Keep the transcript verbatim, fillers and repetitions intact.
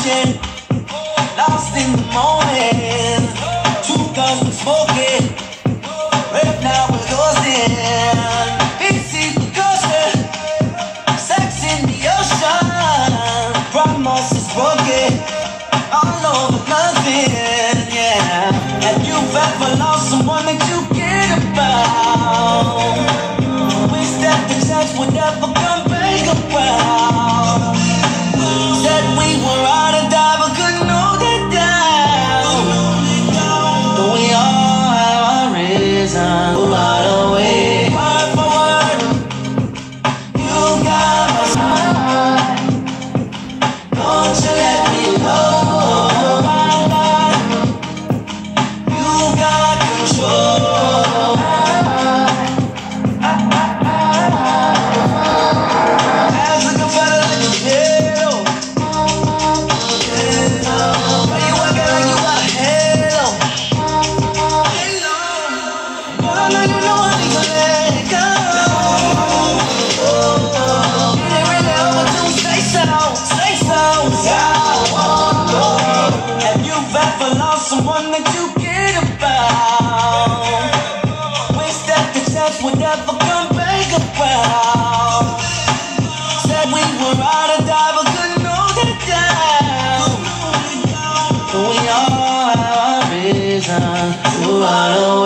emotion, lost in the moment. Two guns been smoking, right now we're losing. Busy discussion, sex in the ocean. Promise is broken, all over nothing, yeah. Have you ever lost someone that you cared about? Wish that the chance would never come back around. Said we were out to die, but couldn't hold it down. But we all have our reason to ride away. Word for word, you got my heart. Don't you let me go. You got control. As a competitor, you hero. Why you working like you got a halo? But I know you know I need to let it go. It ain't really over to say so, say so. Have you ever lost someone that you cared about? Wish that the chance would never come back around. Said we were out to die, but couldn't hold it down. But we all have our reason to run away.